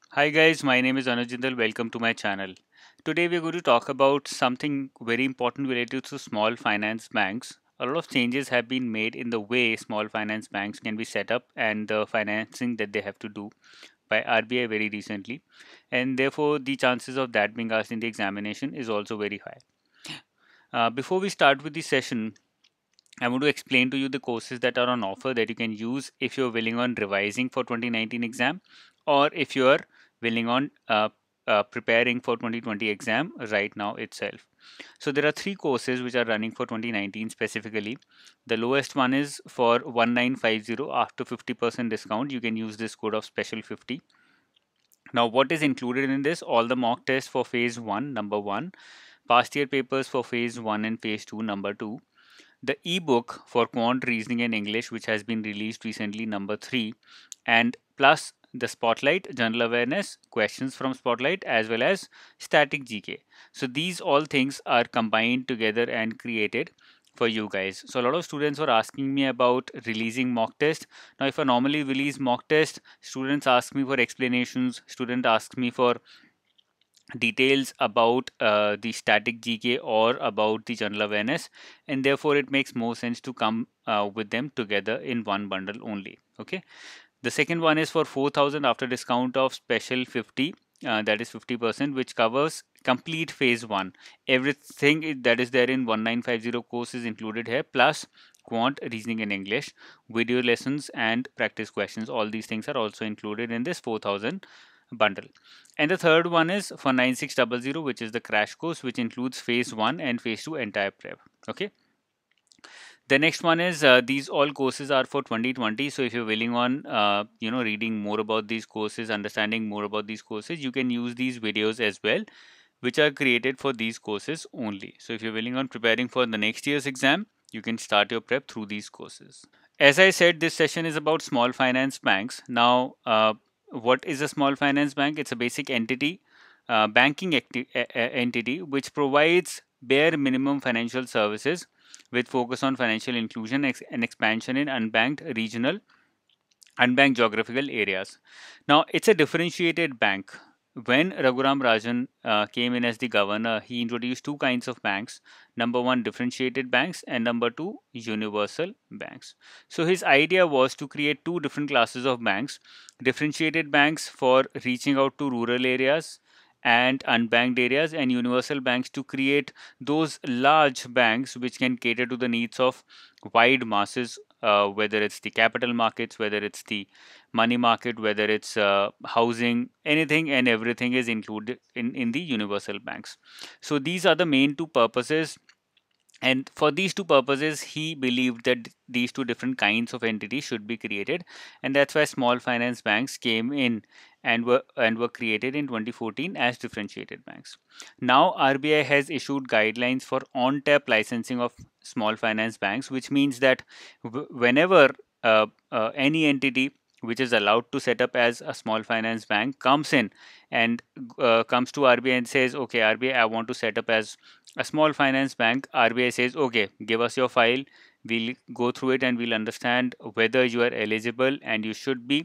Hi guys, my name is Anuj Jindal. Welcome to my channel. Today we're going to talk about something very important related to small finance banks. A lot of changes have been made in the way small finance banks can be set up and the financing that they have to do by RBI very recently. And therefore, the chances of that being asked in the examination is also very high. Before we start with the session, I want to explain to you the courses that are on offer that you can use if you're willing on revising for 2019 exam or if you're willing on preparing for 2020 exam right now itself. So there are three courses which are running for 2019 specifically. The lowest one is for 1950 after 50% discount. You can use this code of special 50. Now what is included in this? All the mock tests for phase 1, number 1, past year papers for phase 1 and phase 2, number 2, the ebook for quant reasoning and English, which has been released recently, number 3, and plus the Spotlight, general awareness, questions from Spotlight, as well as static GK. So these all things are combined together and created for you guys. So a lot of students were asking me about releasing mock test. Now, if I normally release mock test, students ask me for explanations, student asks me for details about the static GK or about the general awareness, and therefore it makes more sense to come with them together in one bundle only. Okay, the second one is for 4,000 after discount of special 50, that is 50%, which covers complete phase 1. Everything that is there in 1950 course is included here, plus quant, reasoning and English, video lessons and practice questions. All these things are also included in this 4,000 bundle. And the third one is for 9600, which is the crash course, which includes phase 1 and phase 2 entire prep. Okay, the next one is these all courses are for 2020. So if you're willing on reading more about these courses, understanding more about these courses, you can use these videos as well, which are created for these courses only. So if you're willing on preparing for the next year's exam, you can start your prep through these courses. As I said, this session is about small finance banks. Now, what is a small finance bank? It's a basic entity, banking entity, which provides bare minimum financial services with focus on financial inclusion and expansion in unbanked geographical areas. Now, it's a differentiated bank. When Raghuram Rajan came in as the governor, he introduced two kinds of banks. Number one, differentiated banks, and number two, universal banks. So his idea was to create two different classes of banks: differentiated banks for reaching out to rural areas and unbanked areas, and universal banks to create those large banks which can cater to the needs of wide masses, whether it's the capital markets, whether it's the money market, whether it's housing, anything and everything is included in the universal banks. So these are the main two purposes, and for these two purposes he believed that these two different kinds of entities should be created, and that's why small finance banks came in and were created in 2014 as differentiated banks. Now RBI has issued guidelines for on tap licensing of small finance banks, which means that whenever any entity which is allowed to set up as a small finance bank comes in and comes to RBI and says, okay, RBI, I want to set up as a small finance bank. RBI says, okay, give us your file, we'll go through it and we'll understand whether you are eligible and you should be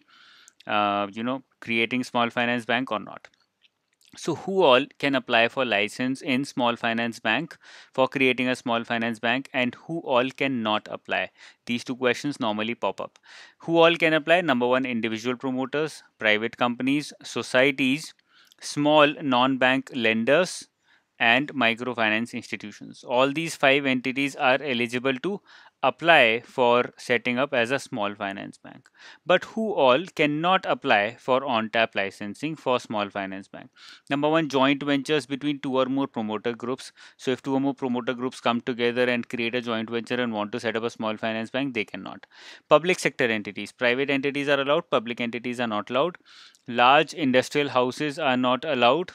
creating small finance bank or not. So who all can apply for license in small finance bank for creating a small finance bank, and who all cannot apply? These two questions normally pop up. Who all can apply? Number one, individual promoters, private companies, societies, small non-bank lenders, and microfinance institutions. All these five entities are eligible to apply for setting up as a small finance bank. But who all cannot apply for on tap licensing for small finance bank? Number one, joint ventures between two or more promoter groups. So if two or more promoter groups come together and create a joint venture and want to set up a small finance bank, they cannot. Public sector entities, private entities are allowed, public entities are not allowed. Large industrial houses are not allowed.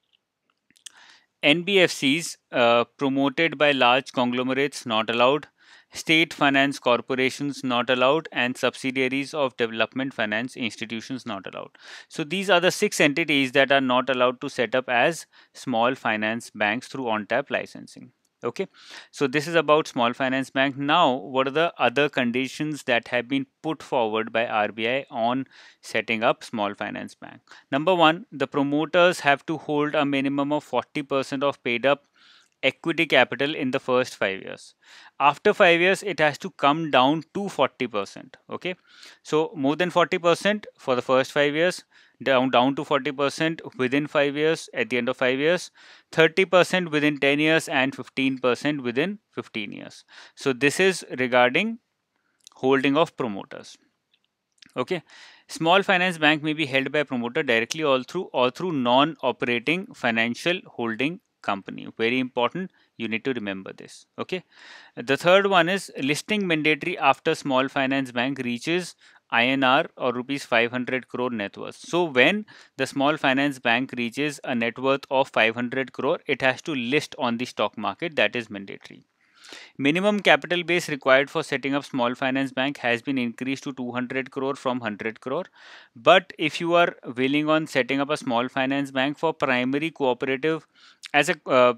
NBFCs promoted by large conglomerates not allowed, state finance corporations not allowed, and subsidiaries of development finance institutions not allowed. So these are the six entities that are not allowed to set up as small finance banks through on tap licensing. Okay, so this is about small finance bank. Now, what are the other conditions that have been put forward by RBI on setting up small finance bank? Number one, the promoters have to hold a minimum of 40% of paid up equity capital in the first 5 years. After 5 years, it has to come down to 40%. Okay, so more than 40% for the first 5 years, down to 40% within 5 years, at the end of 5 years, 30% within 10 years, and 15% within 15 years. So this is regarding holding of promoters. Okay, small finance bank may be held by promoter directly or through non-operating financial holding company. Very important. You need to remember this. Okay. The third one is listing mandatory after small finance bank reaches INR or rupees 500 crore net worth. So when the small finance bank reaches a net worth of 500 crore, it has to list on the stock market. That is mandatory. Minimum capital base required for setting up small finance bank has been increased to 200 crore from 100 crore. But if you are willing on setting up a small finance bank for primary cooperative as a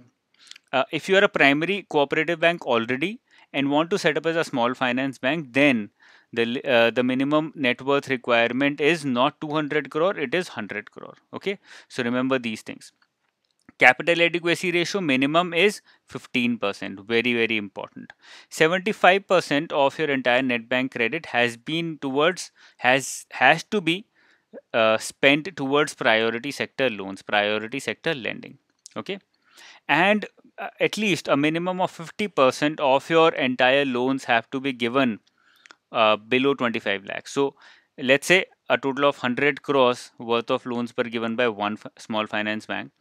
if you are a primary cooperative bank already and want to set up as a small finance bank, then the minimum net worth requirement is not 200 crore, it is 100 crore. Okay, so remember these things. Capital adequacy ratio minimum is 15%. Very, very important. 75% of your entire net bank credit has been towards has to be spent towards priority sector loans, priority sector lending. Okay, and at least a minimum of 50% of your entire loans have to be given below 25 lakhs. So let's say a total of 100 crores worth of loans were given by one small finance bank.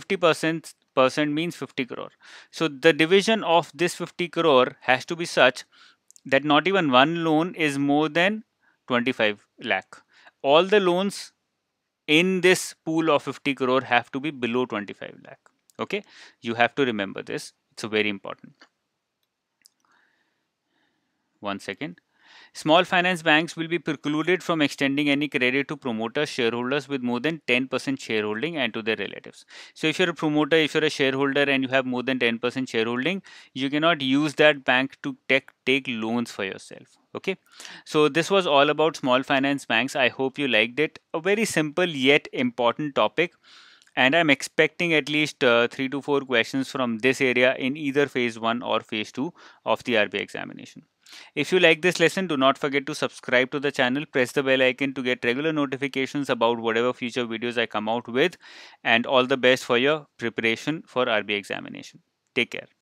50% means 50 crore. So the division of this 50 crore has to be such that not even one loan is more than 25 lakh. All the loans in this pool of 50 crore have to be below 25 lakh. Okay, you have to remember this. It's very important. One second. Small finance banks will be precluded from extending any credit to promoters, shareholders with more than 10% shareholding and to their relatives. So, if you're a promoter, if you're a shareholder and you have more than 10% shareholding, you cannot use that bank to take loans for yourself. Okay. So, this was all about small finance banks. I hope you liked it. A very simple yet important topic. And I'm expecting at least 3 to 4 questions from this area in either phase 1 or phase 2 of the RBI examination. If you like this lesson, do not forget to subscribe to the channel, press the bell icon to get regular notifications about whatever future videos I come out with, and all the best for your preparation for RBI examination. Take care.